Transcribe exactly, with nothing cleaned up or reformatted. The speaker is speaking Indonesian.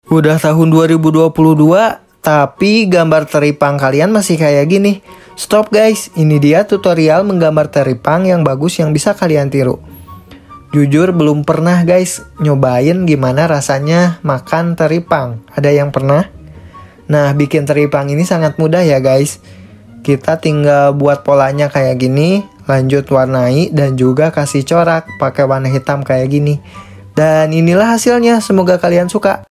Udah tahun dua ribu dua puluh dua, tapi gambar teripang kalian masih kayak gini. Stop guys, ini dia tutorial menggambar teripang yang bagus yang bisa kalian tiru. Jujur belum pernah guys nyobain gimana rasanya makan teripang. Ada yang pernah? Nah, bikin teripang ini sangat mudah ya guys. Kita tinggal buat polanya kayak gini, lanjut warnai dan juga kasih corak pakai warna hitam kayak gini. Dan inilah hasilnya, semoga kalian suka.